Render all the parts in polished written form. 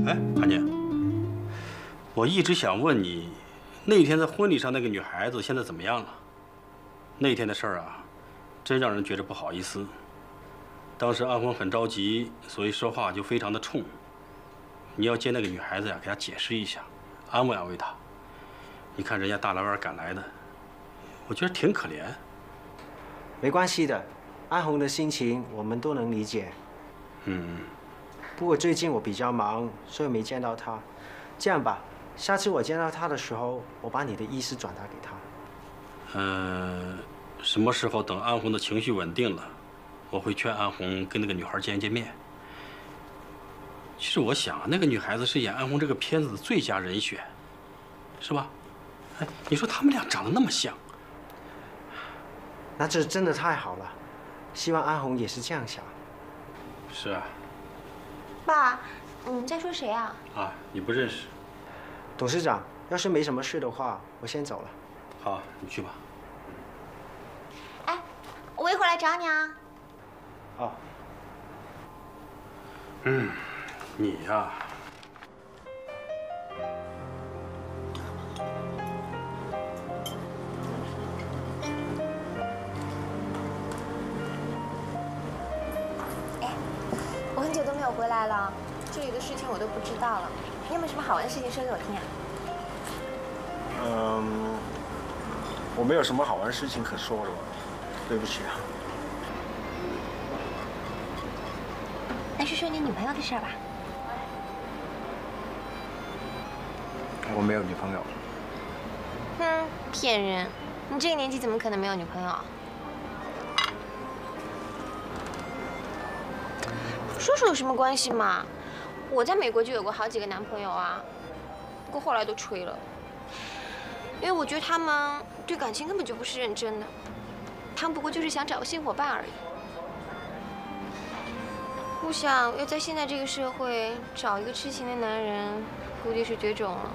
哎，韩宁，我一直想问你，那天在婚礼上那个女孩子现在怎么样了？那天的事儿啊，真让人觉着不好意思。当时安红很着急，所以说话就非常的冲。你要见那个女孩子呀，给她解释一下，安慰安慰她。你看人家大老远赶来的，我觉得挺可怜。 没关系的，安红的心情我们都能理解。 嗯。 不过最近我比较忙，所以没见到她。这样吧，下次我见到她的时候，我把你的意思转达给她。 什么时候等安红的情绪稳定了，我会劝安红跟那个女孩见面。其实我想啊，那个女孩子是演安红这个片子的最佳人选，是吧？哎，你说他们俩长得那么像， 那这真的太好了，希望安红也是这样想。 是啊。 爸，你们在说谁啊？ 啊，你不认识？ 董事长，要是没什么事的话，我先走了。 好，你去吧。 哎，我一会儿来找你啊。 好。 你呀。 我很久都没有回来了，这里的事情我都不知道了。你有没有什么好玩的事情说给我听啊？ 我没有什么好玩的事情可说了，对不起啊。 那说说你女朋友的事儿吧。 我没有女朋友。 骗人！你这个年纪怎么可能没有女朋友？说说有什么关系嘛？我在美国就有过好几个男朋友啊，不过后来都吹了，因为我觉得他们对感情根本就不是认真的，他们不过就是想找个新伙伴而已。我想要在现在这个社会找一个痴情的男人，估计是绝种了。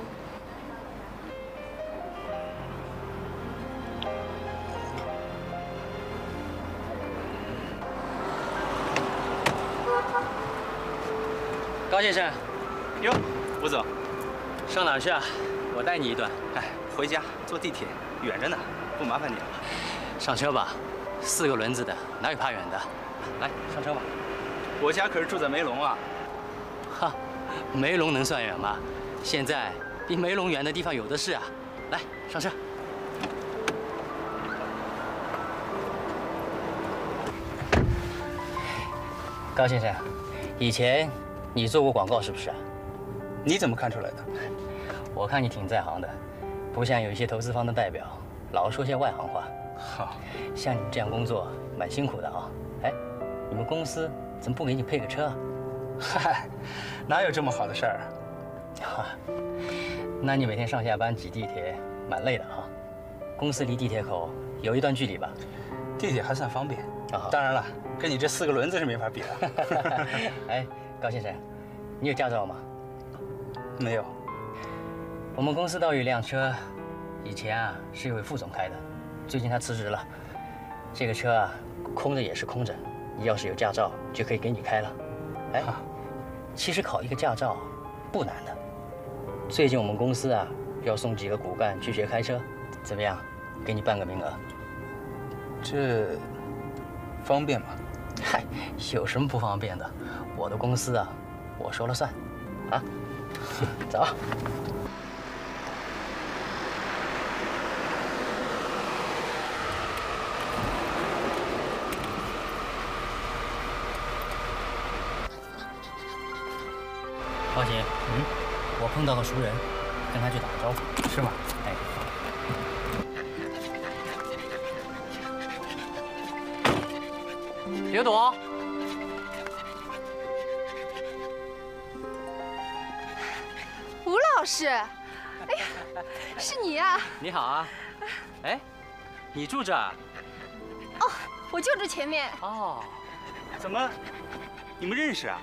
高先生， 哟，吴总， 上哪儿去啊？我带你一段。 哎，回家坐地铁，远着呢，不麻烦你了。 上车吧，4个轮子的，哪有怕远的？来，上车吧。 我家可是住在梅陇啊。 哈，梅陇能算远吗？现在比梅陇远的地方有的是啊。来，上车。高先生，以前你做过广告是不是啊？ 你怎么看出来的？ 我看你挺在行的，不像有一些投资方的代表，老说些外行话。 好， 像你们这样工作蛮辛苦的啊。哎，你们公司怎么不给你配个车啊？ 嗨，哪有这么好的事儿啊？ 哈，那你每天上下班挤地铁，蛮累的啊。公司离地铁口有一段距离吧？ 地铁还算方便。 啊， 当然了，跟你这4个轮子是没法比的。 哎，高先生，你有驾照吗？ 没有。 我们公司倒有一辆车，以前啊是一位副总开的，最近他辞职了。这个车啊，空着也是空着，你要是有驾照就可以给你开了。哎，其实考一个驾照不难的。最近我们公司啊要送几个骨干去学开车，怎么样？给你半个名额。 这方便吗？ 嗨，有什么不方便的？我的公司啊，我说了算。啊，走。高姐，我碰到个熟人，跟他去打个招呼，是吗？哎。别躲！ 吴老师，哎呀，是你呀！ 你好啊。哎，你住这儿？ 哦，我就住前面。 哦， 怎么，你们认识啊？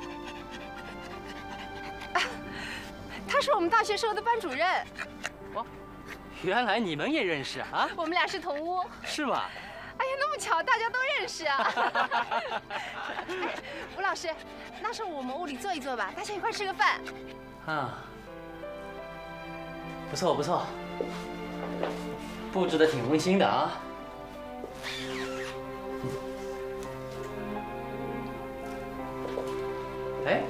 他是我们大学时候的班主任。 哦，原来你们也认识啊？ 我们俩是同屋。 是吗？ 哎呀，那么巧，大家都认识啊！哎，吴老师，那时候我们屋里坐一坐吧，大家一块吃个饭。 啊，不错不错，布置的挺温馨的啊。哎，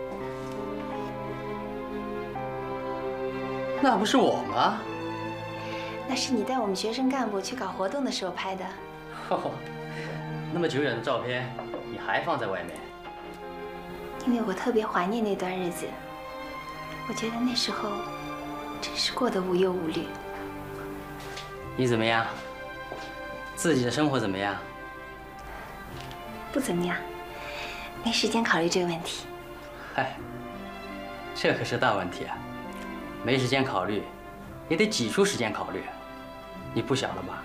那不是我吗？ 那是你带我们学生干部去搞活动的时候拍的。 哦，那么久远的照片，你还放在外面？ 因为我特别怀念那段日子，我觉得那时候真是过得无忧无虑。 你怎么样？自己的生活怎么样？ 不怎么样，没时间考虑这个问题。 嗨，这可是大问题啊！没时间考虑，也得挤出时间考虑。你不小了吧？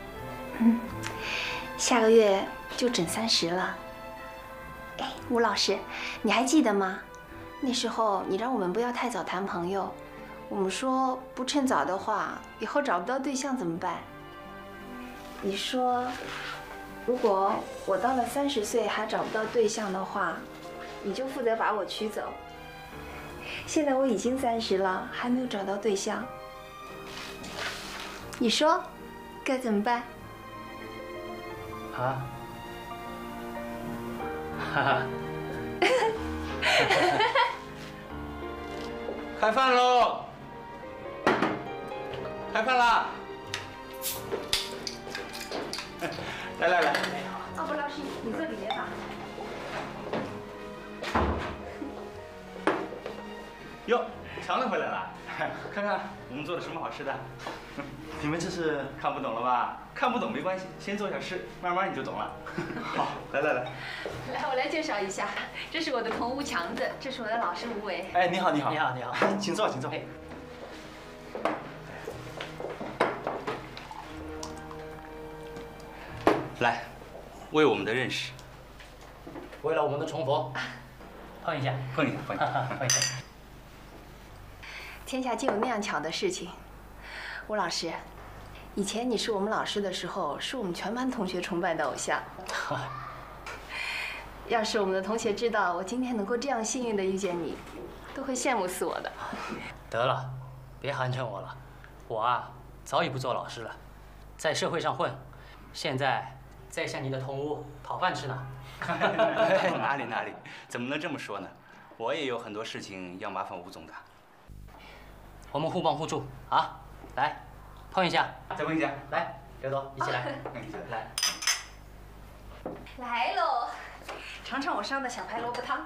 下个月就整30了。哎，吴老师，你还记得吗？那时候你让我们不要太早谈朋友，我们说不趁早的话，以后找不到对象怎么办？你说，如果我到了30岁还找不到对象的话，你就负责把我娶走。现在我已经30了，还没有找到对象，你说该怎么办？ 啊？哈哈。 开饭喽！开饭啦！来来来， 哦，吴老师，你坐里面吧。 哟，强子回来了，看看我们做的什么好吃的。你们这是看不懂了吧？看不懂没关系，先坐下吃，慢慢你就懂了。好，来来来， 来，我来介绍一下，这是我的同屋强子，这是我的老师吴伟。 哎，你好，你好， 你好，你好， 请坐，请坐。来，为我们的认识， 为了我们的重逢，碰一下， 碰一下，碰一下， 碰一下。 天下竟有那样巧的事情，吴老师，以前你是我们老师的时候，是我们全班同学崇拜的偶像。要是我们的同学知道我今天能够这样幸运的遇见你，都会羡慕死我的。 得了，别寒碜我了，我啊早已不做老师了，在社会上混，现在在向你的同屋讨饭吃呢。 哪里哪里，怎么能这么说呢？我也有很多事情要麻烦吴总的。 我们互帮互助啊！来，碰一下， 再碰一下。 来，刘总，一起来， 一起来。 来喽，尝尝我烧的小排萝卜汤。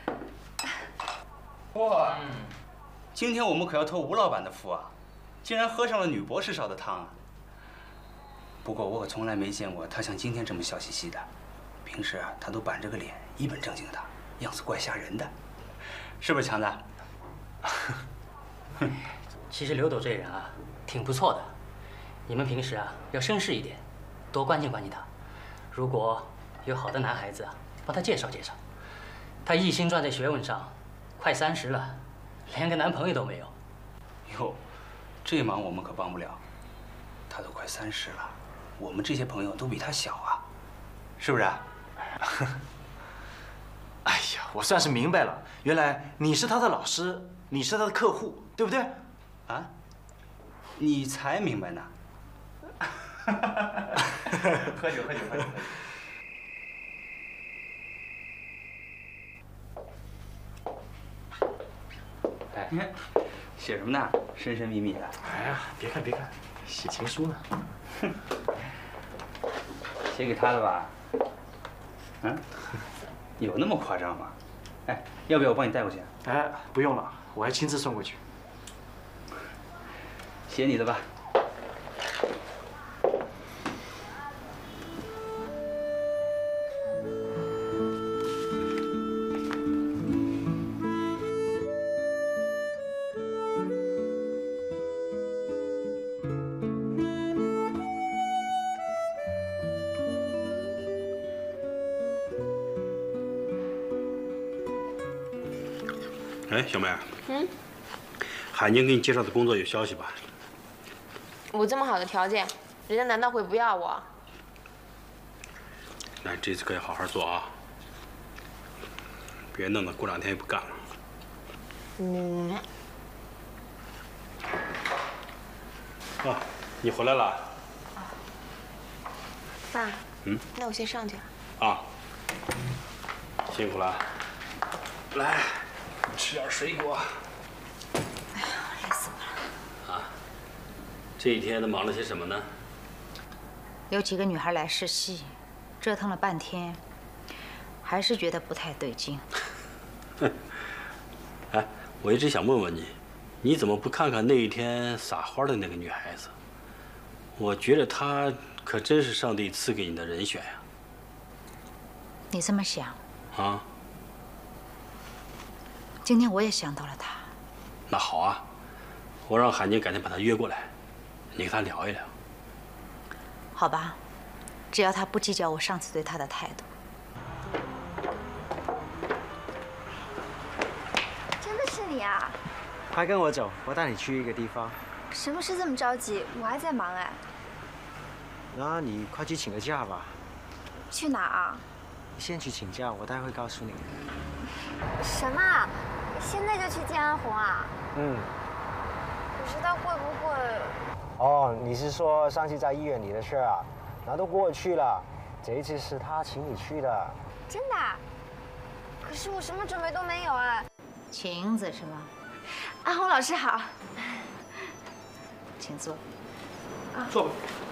哇，今天我们可要托吴老板的福啊，竟然喝上了女博士烧的汤啊！不过我可从来没见过他像今天这么笑嘻嘻的，平时啊他都板着个脸，一本正经的，样子怪吓人的，是不是强子？ 其实刘董这人啊，挺不错的。你们平时啊要绅士一点，多关心关心他。如果有好的男孩子啊，帮他介绍介绍。他一心专在学问上，快30了，连个男朋友都没有。 哟，这忙我们可帮不了。他都快30了，我们这些朋友都比他小啊，是不是啊？ 哎呀，我算是明白了，原来你是他的老师，你是他的客户，对不对？ 啊？你才明白呢。喝酒，喝酒，喝酒。哎，你看，写什么呢？神神秘秘的。 哎呀，别看别看，写情书呢。 写给他的吧？嗯，有那么夸张吗？哎，要不要我帮你带过去？ 哎，不用了，我还亲自送过去。 写你的吧。 哎，小梅，海宁给你介绍的工作有消息吧？ 我这么好的条件，人家难道会不要我？ 那这次可以好好做啊，别弄得过2天又不干了。啊，你回来了。 爸。那我先上去了。 啊，辛苦了。来，吃点水果。 哎呀，累死我了。 啊，这一天都忙了些什么呢？ 有几个女孩来试戏，折腾了半天，还是觉得不太对劲。 哎，我一直想问问你，你怎么不看看那一天撒花的那个女孩子？我觉得她可真是上帝赐给你的人选呀。 你这么想？ 啊？ 今天我也想到了她。 那好啊，我让海宁改天把她约过来，你跟她聊一聊。 好吧，只要她不计较我上次对她的态度。 真的是你啊！ 快跟我走，我带你去一个地方。 什么事这么着急？我还在忙哎。 那你快去请个假吧。 去哪儿啊？ 你先去请假，我待会告诉你。 什么？现在就去见安红啊？可是他会不会…… 哦，你是说上次在医院里的事啊？那都过去了，这一次是他请你去的。 真的？可是我什么准备都没有哎。 晴子是吗？ 安红老师好。 请坐。 坐吧。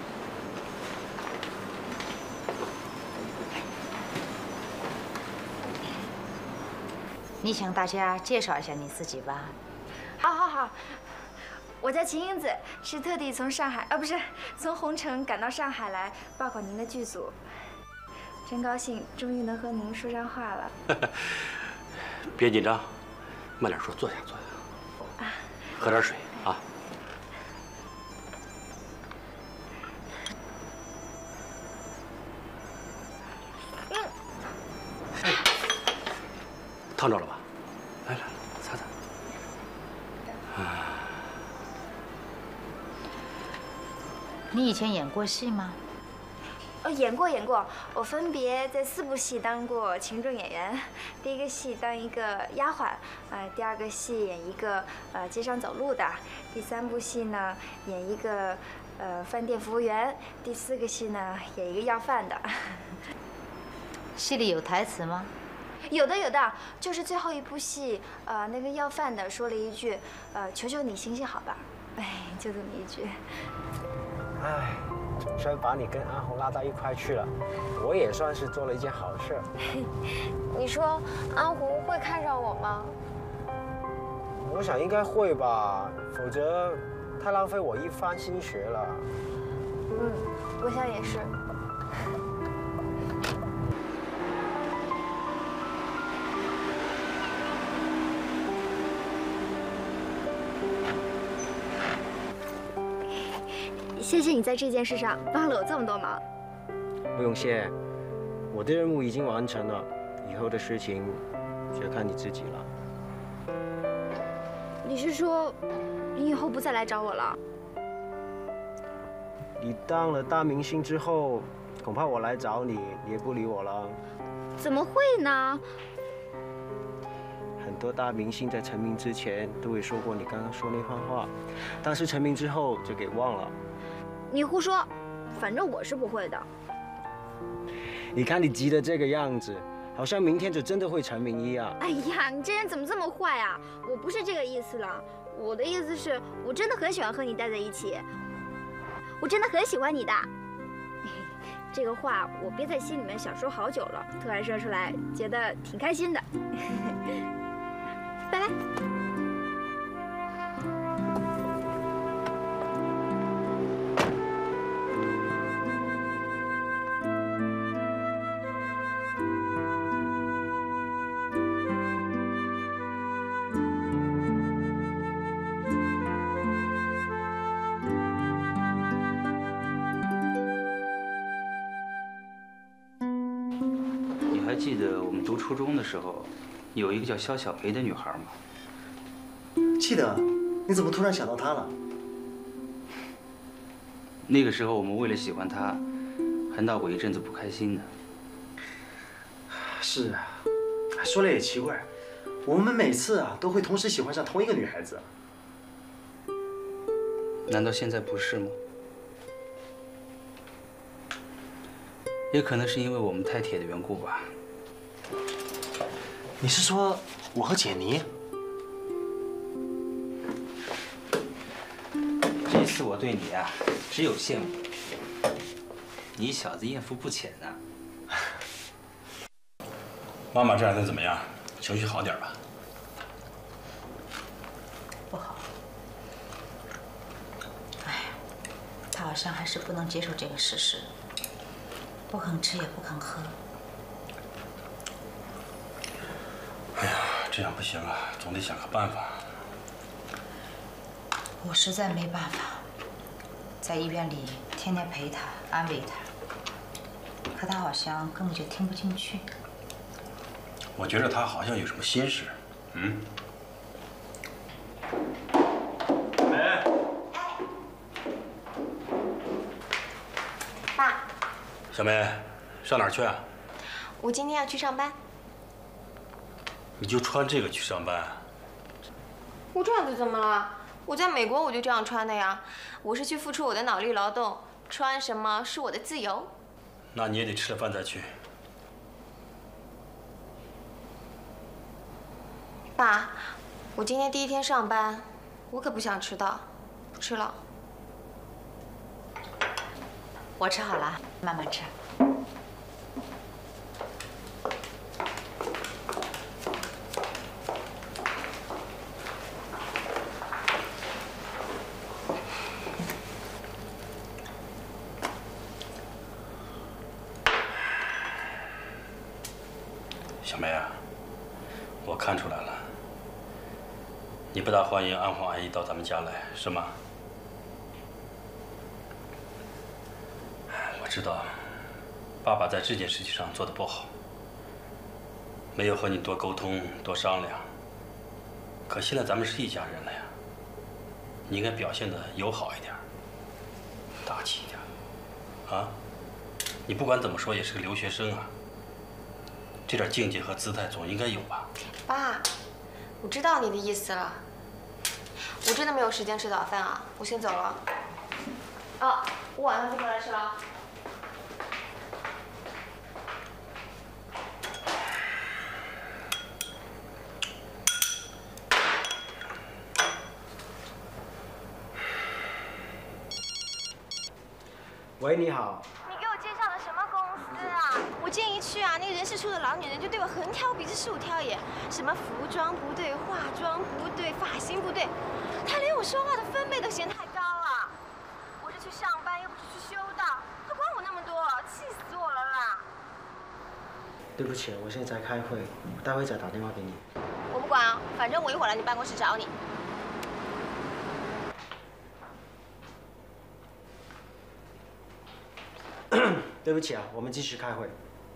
你向大家介绍一下你自己吧。 好，我叫秦英子，是特地从上海，不是从红城赶到上海来报考您的剧组。真高兴，终于能和您说上话了。 别紧张，慢点说，坐下。喝点水啊。烫着了吧？来，擦擦。 你以前演过戏吗？ 演过，我分别在4部戏当过群众演员。第一个戏当一个丫鬟，第二个戏演一个街上走路的，第3部戏呢演一个饭店服务员，第4个戏呢演一个要饭的。 戏里有台词吗？ 有的，就是最后一部戏，那个要饭的说了一句，求求你行行好吧，就这么一句。 唉，总算把你跟安红拉到一块去了，我也算是做了一件好事。 你说安红会看上我吗？ 我想应该会吧，否则太浪费我一番心血了。 我想也是。 谢谢你在这件事上帮了我这么多忙。 不用谢，我的任务已经完成了，以后的事情就看你自己了。 你是说，你以后不再来找我了？ 你当了大明星之后，恐怕我来找你，你也不理我了。 怎么会呢？ 很多大明星在成名之前都会说过你刚刚说那番话，但是成名之后就给忘了。 你胡说，反正我是不会的。 你看你急得这个样子，好像明天就真的会成名一样。 哎呀，你这人怎么这么坏啊？我不是这个意思了，我的意思是我真的很喜欢和你待在一起，我真的很喜欢你的。这个话我憋在心里面想说好久了，突然说出来，觉得挺开心的。拜拜。 还记得我们读初中的时候，有一个叫肖小梅的女孩吗？ 记得，你怎么突然想到她了？ 那个时候我们为了喜欢她，还闹过一阵子不开心呢。 是啊，说来也奇怪，我们每次啊都会同时喜欢上同一个女孩子。 难道现在不是吗？也可能是因为我们太铁的缘故吧。 你是说我和简妮？ 这次我对你啊，只有羡慕。你小子艳福不浅呐。 妈妈这两天怎么样？情绪好点吧？ 不好。哎呀，他好像还是不能接受这个事实，不肯吃也不肯喝。 哎呀，这样不行啊，总得想个办法。 我实在没办法，在医院里天天陪他，安慰他，可他好像根本就听不进去。 我觉得他好像有什么心事。 哎，爸， 小梅，上哪儿去啊？ 我今天要去上班。 你就穿这个去上班？ 我这样子怎么了？我在美国我就这样穿的呀。我是去付出我的脑力劳动，穿什么是我的自由。 那你也得吃了饭再去。 爸，我今天第一天上班，我可不想迟到，不吃了。 我吃好了，慢慢吃。 小梅啊，我看出来了，你不大欢迎安黄阿姨到咱们家来，是吗？我知道，爸爸在这件事情上做得不好，没有和你多沟通、多商量。可现在咱们是一家人了呀，你应该表现得友好一点，大气一点，啊？你不管怎么说也是个留学生啊。这点境界和姿态总应该有吧？ 爸，我知道你的意思了。我真的没有时间吃早饭啊，我先走了。哦，我晚上就回来吃了。 喂，你好。 你给我介绍的什么公司啊？我今天一去啊，那个人事处的老女人就对我横挑鼻子竖挑眼，什么服装不对、化妆不对、发型不对，她连我说话的分贝都嫌太高了。我是去上班，又不是去修道，她管我那么多，气死我了啦！ 对不起，我现在在开会，我待会再打电话给你。 我不管啊，反正我一会儿来你办公室找你。 对不起啊，我们继续开会。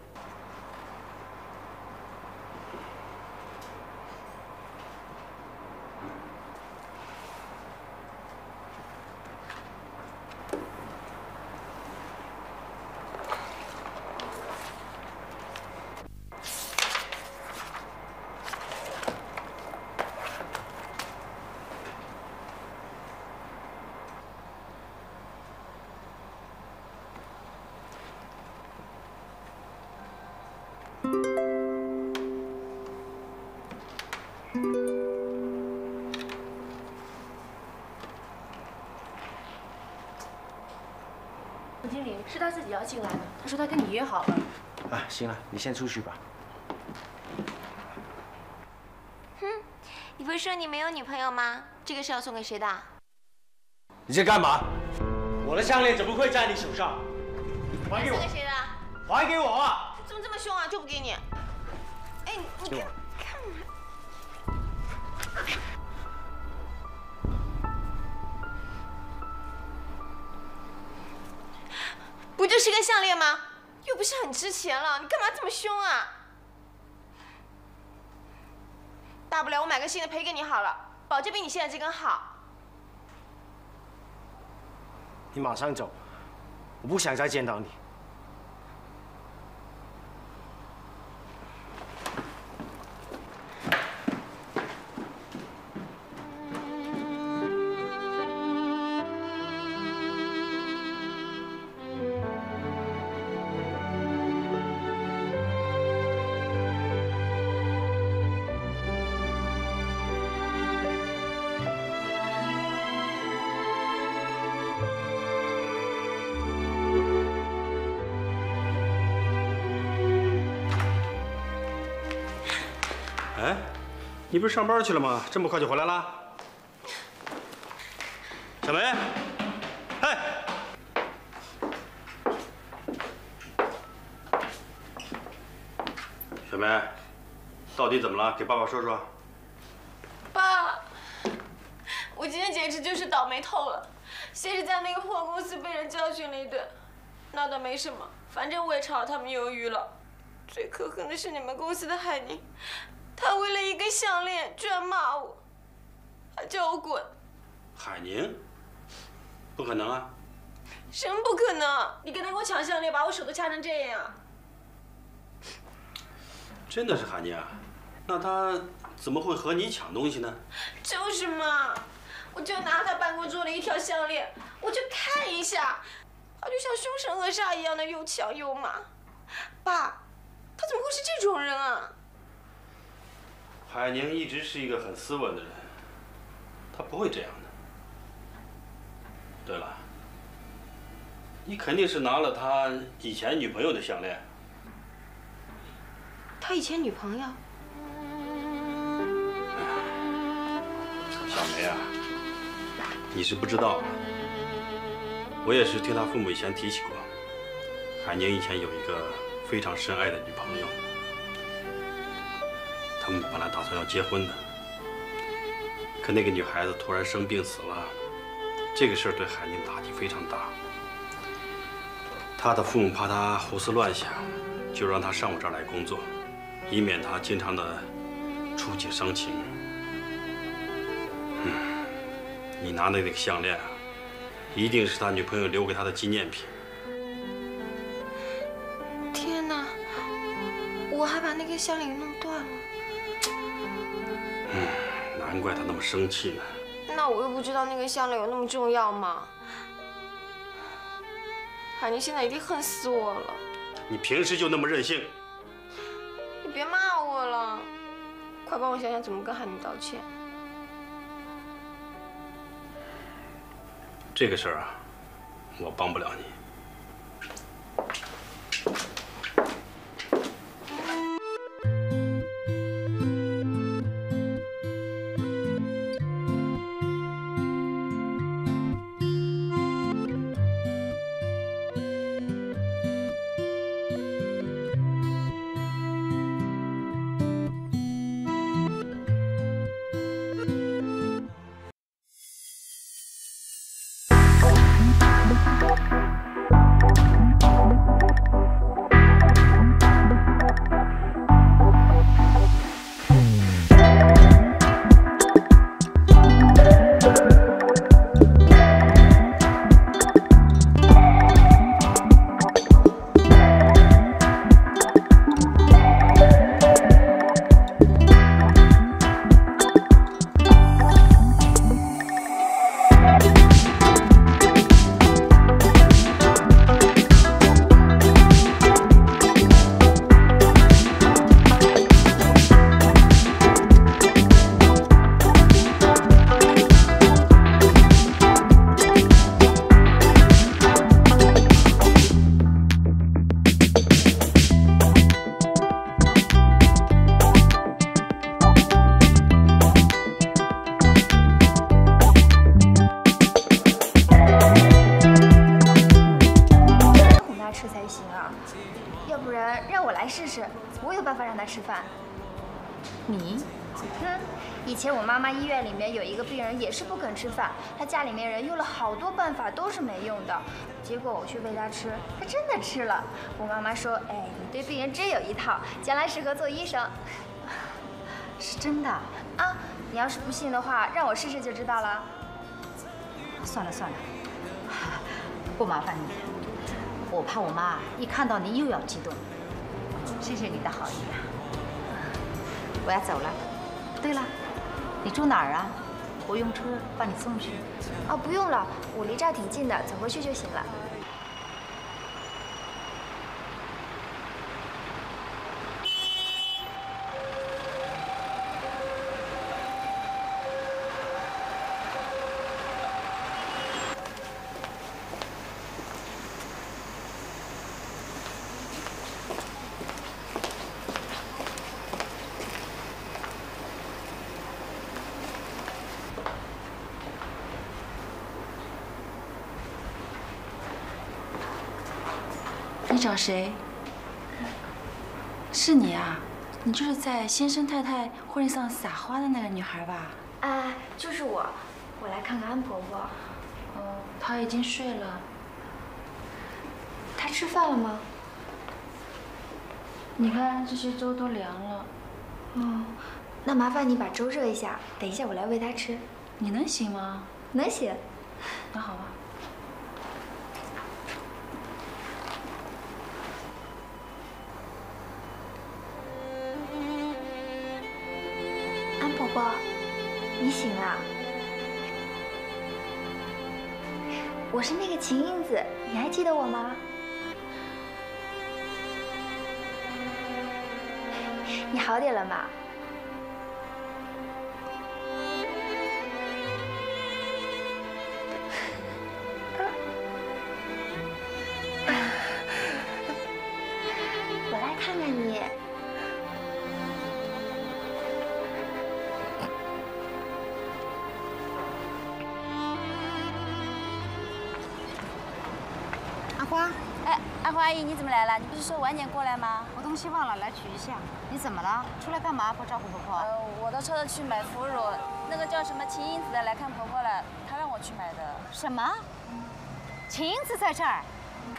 总经理是他自己要进来的，他说他跟你约好了。 啊，行了，你先出去吧。 哼，你不是说你没有女朋友吗？这个是要送给谁的？ 你在干嘛？我的项链怎么会在你手上？还给我！ 送给谁的？ 还给我啊！ 怎么这么凶啊？就不给你。哎，你干嘛？不就是个项链吗？又不是很值钱了，你干嘛这么凶啊？大不了我买个新的赔给你好了，保证比你现在这根好。 你马上走，我不想再见到你。 哎，你不是上班去了吗？这么快就回来了？小梅，哎，小梅，到底怎么了？给爸爸说说。 爸，我今天简直就是倒霉透了。先是在那个破公司被人教训了一顿，那倒没什么，反正我也炒了他们鱿鱼了。最可恨的是你们公司的海宁，他为了一根项链居然骂我，还叫我滚。 海宁？不可能啊！ 什么不可能？你跟他给我抢项链，把我手都掐成这样。 真的是海宁啊？那他怎么会和你抢东西呢？ 就是嘛，我就拿他办公桌的一条项链，我就看一下，他就像凶神恶煞一样的又抢又骂。爸，他怎么会是这种人啊？ 海宁一直是一个很斯文的人，他不会这样的。对了，你肯定是拿了他以前女朋友的项链。 他以前女朋友？ 小梅啊，你是不知道，我也是听他父母以前提起过，海宁以前有一个非常深爱的女朋友，他们本来打算要结婚的，可那个女孩子突然生病死了，这个事儿对海宁打击非常大。他的父母怕他胡思乱想，就让他上我这儿来工作，以免他经常的触景伤情。你拿的那个项链啊，一定是他女朋友留给他的纪念品。 天哪，我还把那根项链给弄断了。 难怪他那么生气呢。 那我又不知道那根项链有那么重要吗？海宁现在一定恨死我了。 你平时就那么任性？ 你别骂我了，快帮我想想怎么跟海宁道歉。 这个事儿啊，我帮不了你。 吃饭。你？以前我妈妈医院里面有一个病人也是不肯吃饭，她家里面人用了好多办法都是没用的，结果我去喂她吃，她真的吃了。我妈妈说：“哎，你对病人真有一套，将来适合做医生。” 是真的啊！你要是不信的话，让我试试就知道了。 算了算了，不麻烦你，我怕我妈一看到你又要激动。谢谢你的好意啊！我要走了。对了，你住哪儿啊？我用车把你送去。 哦，不用了，我离这儿挺近的，走回去就行了。 你找谁？是你啊？你就是在先生太太婚礼上撒花的那个女孩吧？ 啊，就是我，我来看看安婆婆。 哦，她已经睡了。 她吃饭了吗？ 你看这些粥都凉了。 哦，那麻烦你把粥热一下，等一下我来喂她吃。 你能行吗？ 能行。 那好吧。 安婆婆，你醒了。我是那个秦英子，你还记得我吗？你好点了吗？我来看看你。 阿花， 哎，阿花阿姨，你怎么来了？你不是说晚点过来吗？ 我东西忘了，来取一下。你怎么了？出来干嘛？不招呼婆婆？ 我到超市去买腐乳，那个叫什么秦英子的来看婆婆了，她让我去买的。 什么？秦英子在这儿？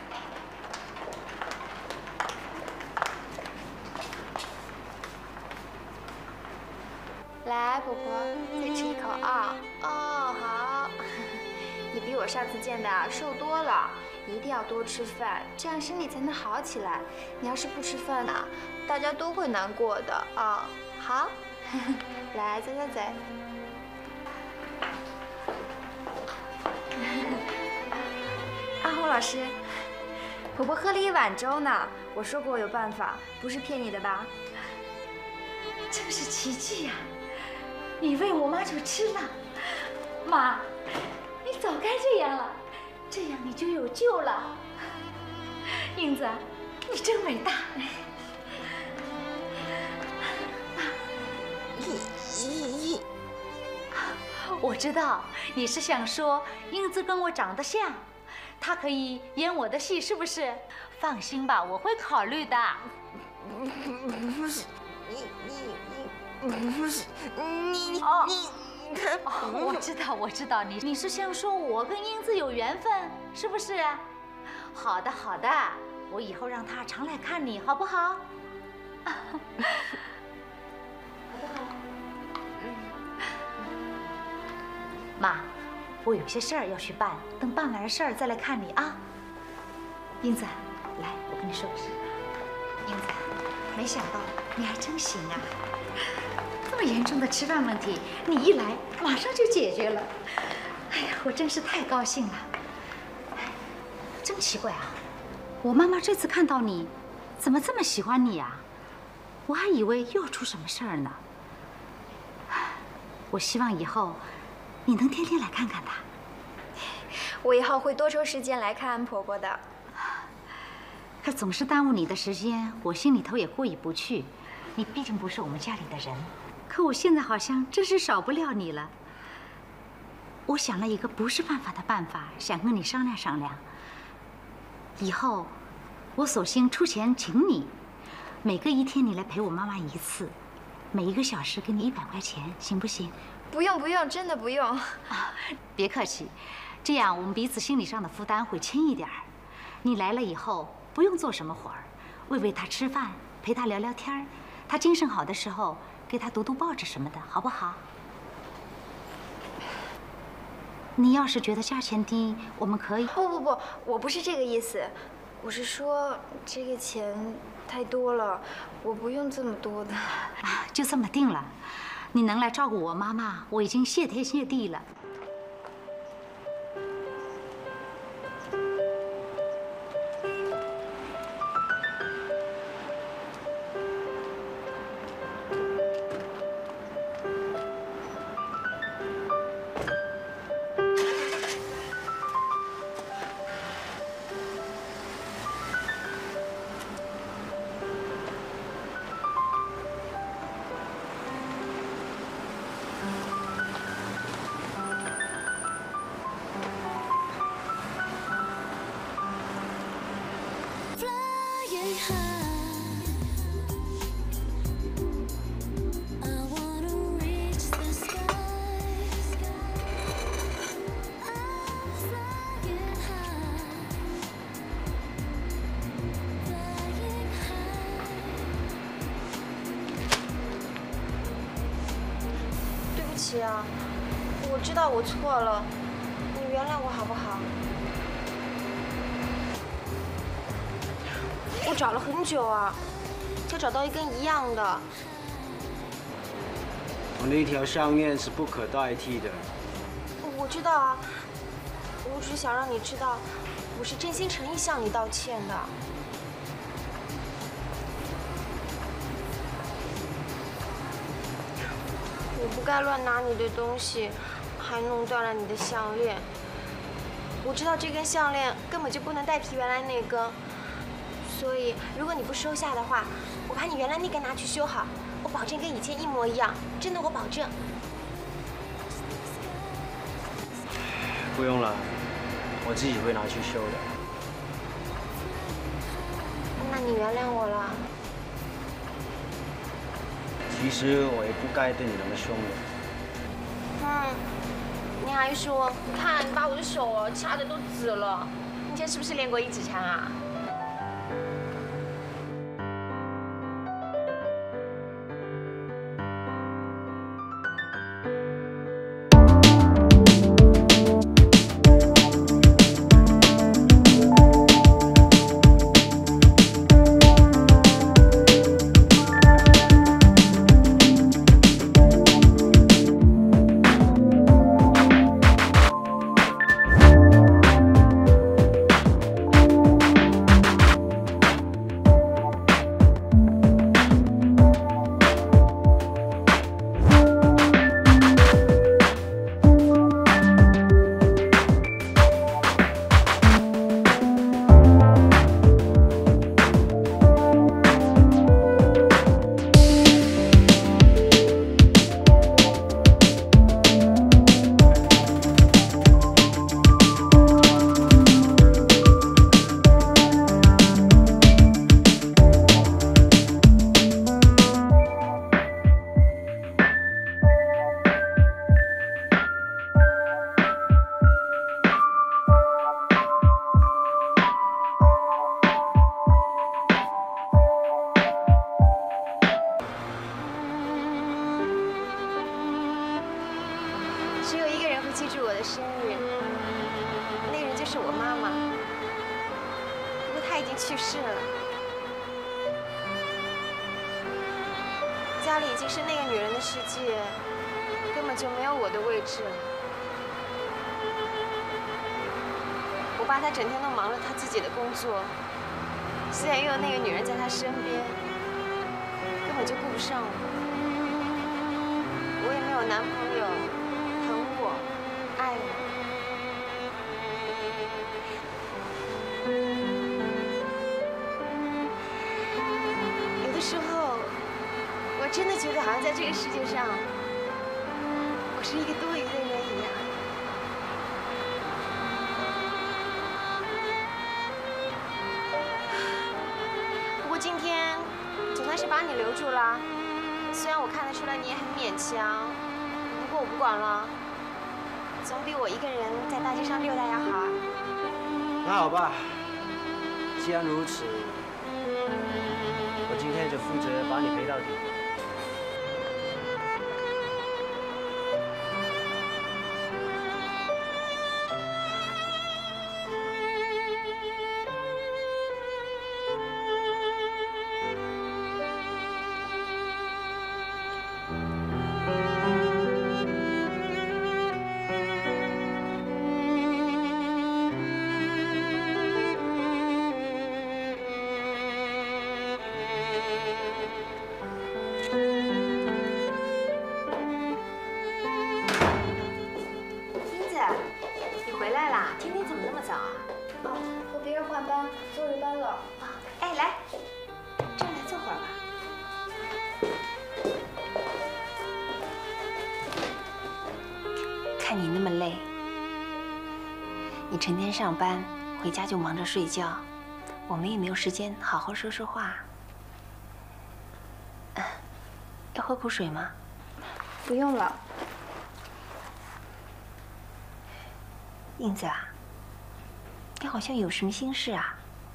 来，婆婆，再吃一口啊！哦，好。你比我上次见的瘦多了，一定要多吃饭，这样身体才能好起来。你要是不吃饭呢，大家都会难过的啊。好，来，啧啧嘴。阿红老师，婆婆喝了一碗粥呢。我说过我有办法，不是骗你的吧？ 真是奇迹呀！你喂我妈就吃了，妈，你早该这样了，这样你就有救了。英子，你真伟大。我知道你是想说英子跟我长得像，她可以演我的戏，是不是？放心吧，我会考虑的。 不是，不是你我知道，你是想说我跟英子有缘分，是不是？好的，我以后让她常来看你，好不好？好不好？妈，我有些事儿要去办，等办完事儿再来看你啊。英子，来，我跟你说个事。英子，没想到你还真行啊！这么严重的吃饭问题，你一来马上就解决了。哎呀，我真是太高兴了。真奇怪啊，我妈妈这次看到你，怎么这么喜欢你啊？我还以为又出什么事儿呢。我希望以后你能天天来看看她。 我以后会多抽时间来看安婆婆的。 可总是耽误你的时间，我心里头也过意不去。你毕竟不是我们家里的人，可我现在好像真是少不了你了。我想了一个不是办法的办法，想跟你商量商量。以后我索性出钱请你，每隔1天你来陪我妈妈一次，每1个小时给你100块钱，行不行？ 不用，真的不用。 别客气，这样我们彼此心理上的负担会轻一点儿。你来了以后不用做什么活儿，喂她吃饭，陪她聊聊天儿，她精神好的时候给她读读报纸什么的，好不好？你要是觉得价钱低，我们可以…… 不，我不是这个意思，我是说这个钱太多了，我不用这么多的。 啊，就这么定了。你能来照顾我妈妈，我已经谢天谢地了。 琪啊，我知道我错了，你原谅我好不好？我找了很久啊，才找到一根一样的。 我那条项链是不可代替的。 我知道啊，我只是想让你知道，我是真心诚意向你道歉的。我不该乱拿你的东西，还弄断了你的项链。我知道这根项链根本就不能代替原来那根，所以如果你不收下的话，我把你原来那根拿去修好，我保证跟以前一模一样，真的，我保证。 不用了，我自己会拿去修的。 那你原谅我了。 其实我也不该对你那么凶的。 你还说，看你把我的手掐的都紫了，你以前是不是练过一指禅啊？只有一个人会记住我的生日，那个人就是我妈妈。不过她已经去世了，家里已经是那个女人的世界，根本就没有我的位置了。我爸他整天都忙着他自己的工作，现在又有那个女人在他身边，根本就顾不上我。我也没有男朋友疼我、爱我。有的时候，我真的觉得好像在这个世界上，我是一个多余的人一样。不过今天总算是把你留住了，虽然我看得出来你也很勉强，不过我不管了，总比我一个人在大街上溜达要好啊。 那好吧，既然如此，我今天就负责把你陪到底。 今天怎么那么早啊？ 哦，和别人换班，坐日班了。 哎，来，这儿来坐会儿吧。看你那么累，你成天上班，回家就忙着睡觉，我们也没有时间好好说说话。要喝口水吗？ 不用了。 英子啊，你好像有什么心事啊？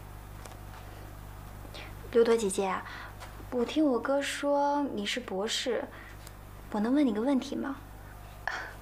刘朵姐姐，我听我哥说你是博士，我能问你个问题吗？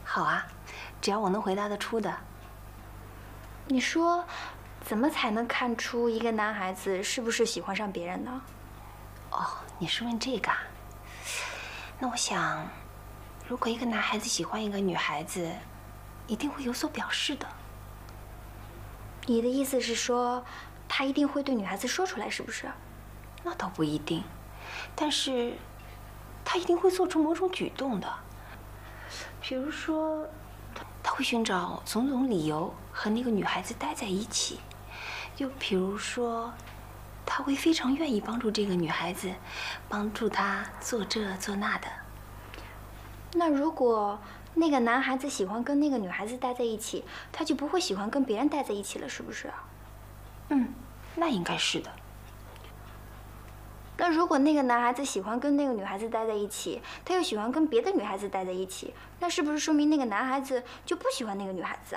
好啊，只要我能回答得出的。 你说，怎么才能看出一个男孩子是不是喜欢上别人呢？ 哦，你是问这个啊？那我想，如果一个男孩子喜欢一个女孩子，一定会有所表示的。 你的意思是说，他一定会对女孩子说出来，是不是？ 那倒不一定，但是，他一定会做出某种举动的。比如说，他会寻找种种理由和那个女孩子待在一起；又比如说，他会非常愿意帮助这个女孩子，帮助她做这做那的。 那如果那个男孩子喜欢跟那个女孩子待在一起，他就不会喜欢跟别人待在一起了，是不是？ 嗯，那应该是的。 那如果那个男孩子喜欢跟那个女孩子待在一起，他又喜欢跟别的女孩子待在一起，那是不是说明那个男孩子就不喜欢那个女孩子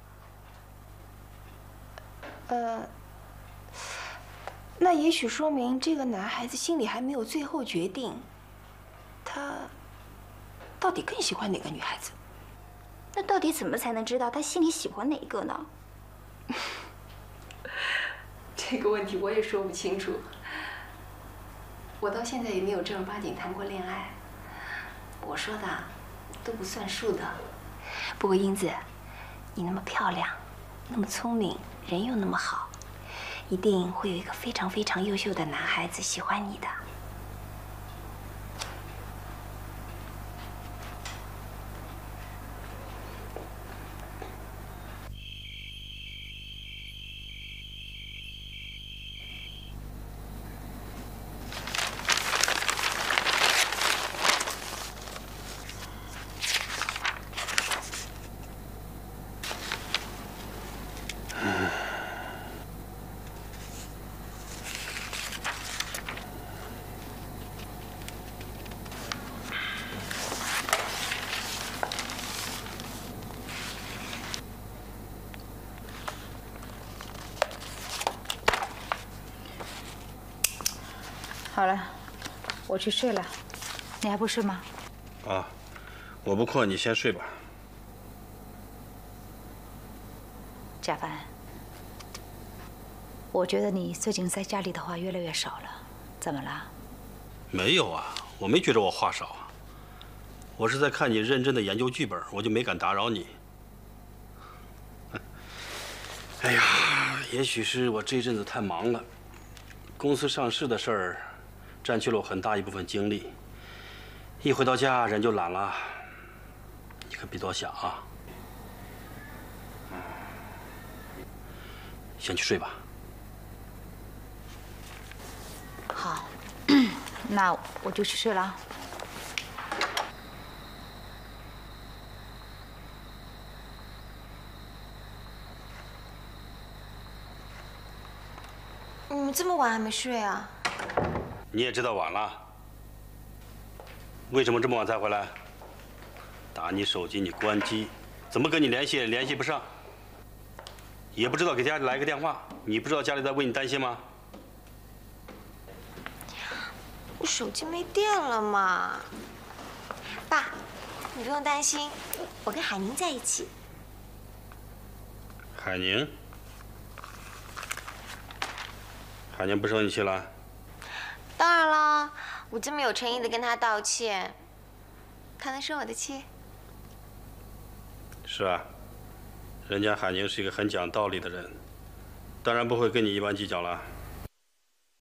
啊？ 那也许说明这个男孩子心里还没有最后决定，他到底更喜欢哪个女孩子？ 那到底怎么才能知道他心里喜欢哪一个呢？ 这个问题我也说不清楚。我到现在也没有正儿八经谈过恋爱，我说的都不算数的。不过英子，你那么漂亮，那么聪明，人又那么好，一定会有一个非常非常优秀的男孩子喜欢你的。 好了，我去睡了，你还不睡吗？ 啊，我不困，你先睡吧。 贾凡，我觉得你最近在家里的话越来越少了，怎么了？ 没有啊，我没觉得我话少啊。我是在看你认真的研究剧本，我就没敢打扰你。哎呀，也许是我这阵子太忙了，公司上市的事儿占据了我很大一部分精力，一回到家人就懒了。你可别多想啊。先去睡吧。 好，那我就去睡了。 你们这么晚还没睡啊？ 你也知道晚了，为什么这么晚才回来？打你手机你关机，怎么跟你联系也联系不上，也不知道给家里来个电话，你不知道家里在为你担心吗？ 我手机没电了嘛。爸，你不用担心，我跟海宁在一起。 海宁？海宁不生你气了？ 当然啦，我这么有诚意的跟他道歉，他能生我的气？ 是啊，人家海宁是一个很讲道理的人，当然不会跟你一般计较了。